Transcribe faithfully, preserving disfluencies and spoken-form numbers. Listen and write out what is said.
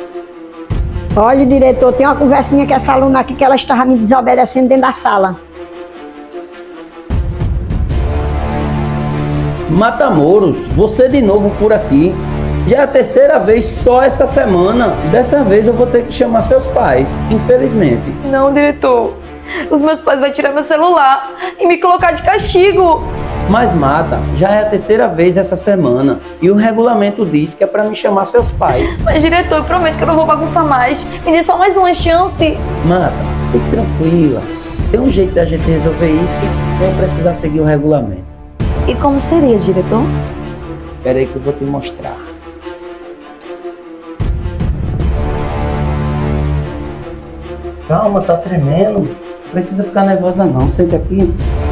Olha, diretor, tem uma conversinha com essa aluna aqui que ela estava me desobedecendo dentro da sala. Matamoros, você de novo por aqui. Já é a terceira vez só essa semana. Dessa vez eu vou ter que chamar seus pais, infelizmente. Não, diretor. Os meus pais vão tirar meu celular e me colocar de castigo. Mas Mata, já é a terceira vez essa semana e o regulamento diz que é pra me chamar seus pais. Mas, diretor, eu prometo que eu não vou bagunçar mais. Me dê só mais uma chance. Mata, fique tranquila. Tem um jeito da gente resolver isso sem eu precisar seguir o regulamento. E como seria, diretor? Espera aí que eu vou te mostrar. Calma, tá tremendo. Não precisa ficar nervosa não. Senta aqui.